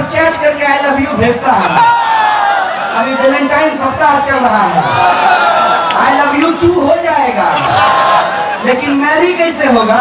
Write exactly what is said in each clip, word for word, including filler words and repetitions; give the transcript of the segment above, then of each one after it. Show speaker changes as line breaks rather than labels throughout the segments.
सब चैट करके I love you भेजता है। अभी वैलेंटाइन सप्ताह चल रहा है, आई लव यू टू हो जाएगा, लेकिन मैरी कैसे होगा?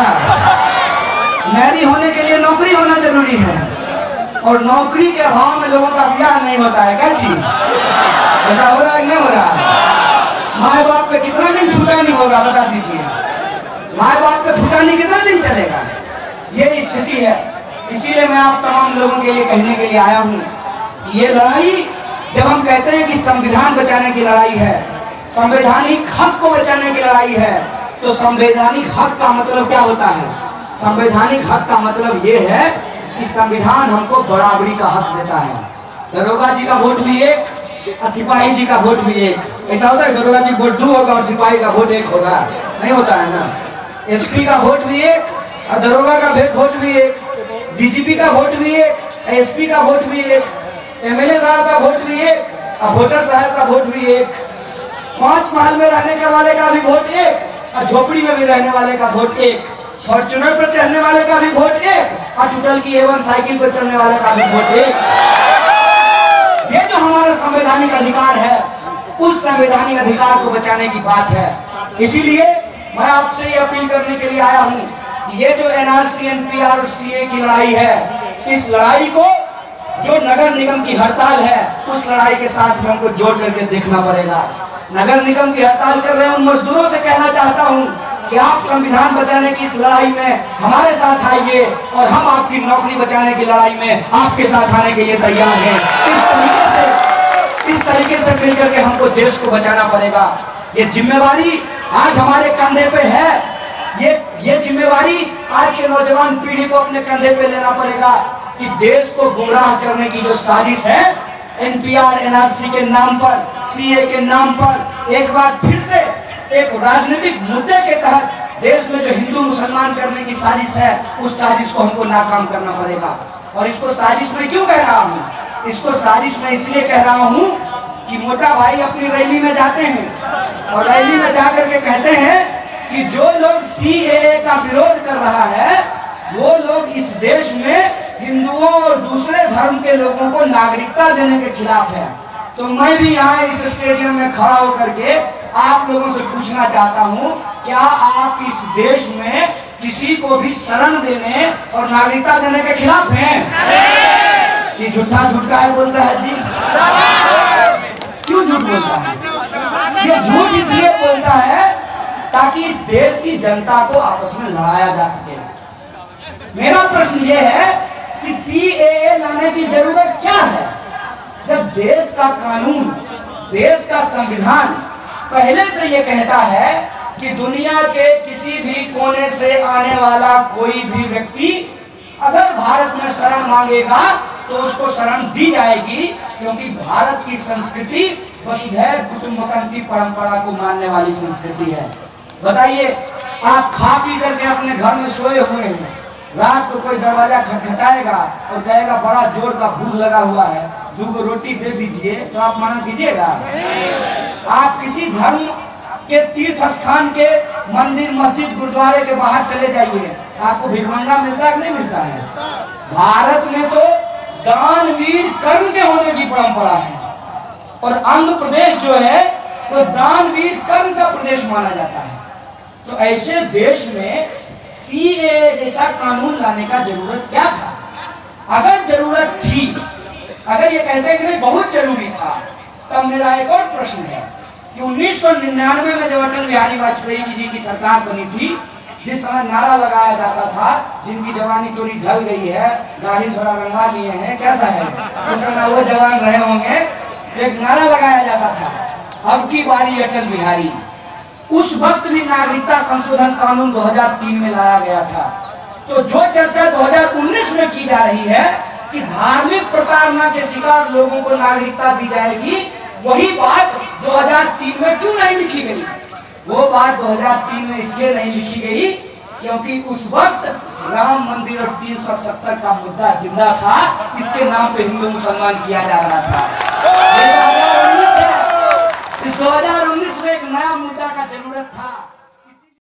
मैरी होने के लिए नौकरी होना जरूरी है, और नौकरी के अभाव में लोगों का ब्याह नहीं होता है। क्या चीज ऐसा हो रहा है? नहीं हो रहा? माए बाप पे कितना दिन फुटानी होगा बता दीजिए? माए बाप पे फुटानी कितना दिन चलेगा? ये स्थिति है। इसीलिए मैं आप तमाम लोगों के लिए कहने के लिए आया हूँ कि ये लड़ाई, जब हम कहते हैं कि संविधान बचाने की लड़ाई है, संवैधानिक हक को बचाने की लड़ाई है, तो संवैधानिक हक का मतलब क्या होता है? संवैधानिक हक का मतलब ये है कि संविधान हमको बराबरी का हक देता है। दरोगा जी का वोट भी एक और सिपाही जी का वोट भी एक। ऐसा होता है? दरोगा जी वोट दो होगा और सिपाही का वोट एक होगा? नहीं होता है ना। एसपी का वोट भी एक और दरोगा का वोट भी एक, डीजीपी का वोट भी एक, एसपी का वोट भी एक, एमएलए साहब का वोट भी एक और वोटर साहब का वोट भी एक, पांच महल में रहने के वाले का भी वोट एक और झोपड़ी में भी रहने वाले का वोट एक, फॉर्च्यूनर पर चलने वाले का भी वोट एक और टूटल की एवन साइकिल पर चलने वाले का भी वोट एक। ये जो हमारा संवैधानिक अधिकार है, उस संवैधानिक अधिकार को बचाने की बात है। इसीलिए मैं आपसे ये अपील करने के लिए आया हूँ कि ये जो एनआरसी, एनपीआर और सीए की लड़ाई है, इस लड़ाई को जो नगर निगम की हड़ताल है, उस लड़ाई के साथ भी हमको जोड़ करके देखना पड़ेगा। नगर निगम की हड़ताल कर रहे हैं उन मजदूरों से कहना चाहता हूँ कि आप संविधान बचाने की इस लड़ाई में हमारे साथ आइए और हम आपकी नौकरी बचाने की लड़ाई में आपके साथ आने के लिए तैयार हैं। इस तरीके से इस तरीके से मिलकर के हमको देश को बचाना पड़ेगा। ये जिम्मेवारी आज हमारे कंधे पे है। ये ये जिम्मेवारी आज के नौजवान पीढ़ी को अपने कंधे पे लेना पड़ेगा कि देश को गुमराह करने की जो साजिश है, एनपीआर, एनआरसी के नाम पर, सीए के नाम पर, एक बार फिर से एक राजनीतिक मुद्दे के तहत देश में जो हिंदू मुसलमान करने की साजिश है, उस साजिश को हमको नाकाम करना पड़ेगा। और इसको साजिश में क्यों कह रहा हूँ? इसको साजिश में इसलिए कह रहा हूँ कि मोटा भाई अपनी रैली में जाते हैं और रैली में जाकर के कहते हैं कि जो लोग सीएए का विरोध कर रहा है, वो लोग इस देश में हिंदुओं और दूसरे धर्म के लोगों को नागरिकता देने के खिलाफ है। तो मैं भी यहाँ इस स्टेडियम में खड़ा होकर के आप लोगों से पूछना चाहता हूँ, क्या आप इस देश में किसी को भी शरण देने और नागरिकता देने के खिलाफ हैं? ये झूठा झूठ का है बोलता है जी। क्यों झूठ बोलता है? ये झूठ इसलिए बोलता है ताकि इस देश की जनता को आपस में लड़ाया जा सके। मेरा प्रश्न ये है कि सीएए लाने की जरूरत क्या है, जब देश का कानून, देश का संविधान पहले से ये कहता है कि दुनिया के किसी भी कोने से आने वाला कोई भी व्यक्ति अगर भारत में शरण मांगेगा तो उसको शरण दी जाएगी, क्योंकि भारत की संस्कृति वसुधैव कुटुंबकम की परंपरा को मानने वाली संस्कृति है। बताइए, आप खा पी करके अपने घर में सोए हुए हैं, रात को कोई दरवाजा खटखटाएगा और कहेगा बड़ा जोर का भूख लगा हुआ है, दो को रोटी दे दीजिए, तो आप मना कीजिएगा? आप किसी धर्म के तीर्थ स्थान के मंदिर, मस्जिद, गुरुद्वारे के बाहर चले जाइए, आपको भिखमंगा मिलता है कि नहीं मिलता है? भारत में तो दानवीर कर्म के होने की परंपरा है, और आंध्र प्रदेश जो है वो दानवीर कर्म का प्रदेश माना जाता है। तो ऐसे देश में सीएए जैसा कानून लाने का जरूरत क्या था? अगर जरूरत थी, अगर ये कहते हैं कि नहीं बहुत जरूरी था, तब मेरा एक और प्रश्न है कि उन्नीस सौ निन्यानवे में जब अटल बिहारी वाजपेयी जी की सरकार बनी थी, जिस समय नारा लगाया जाता था, जिनकी जवानी थोड़ी ढल गई है, दाढ़ी थोड़ा रंगा लिए हैं, कैसा है, उस समय वो जवान रहे होंगे, एक नारा लगाया जाता था, अब की बारी अटल बिहारी। उस वक्त भी नागरिकता संशोधन कानून दो हज़ार तीन में लाया गया था। तो जो चर्चा दो हज़ार उन्नीस में की जा रही है कि धार्मिक प्रताड़ना के शिकार लोगों को नागरिकता दी जाएगी, वही बात दो हज़ार तीन में क्यों नहीं लिखी गई? वो बात दो हज़ार तीन में इसलिए नहीं लिखी गई क्योंकि उस वक्त राम मंदिर और तीन सौ सत्तर का मुद्दा जिंदा था, इसके नाम पे हिंदू मुसलमान किया जा रहा था। इस दो हज़ार उन्नीस में एक नया मुद्दा का जरूरत था।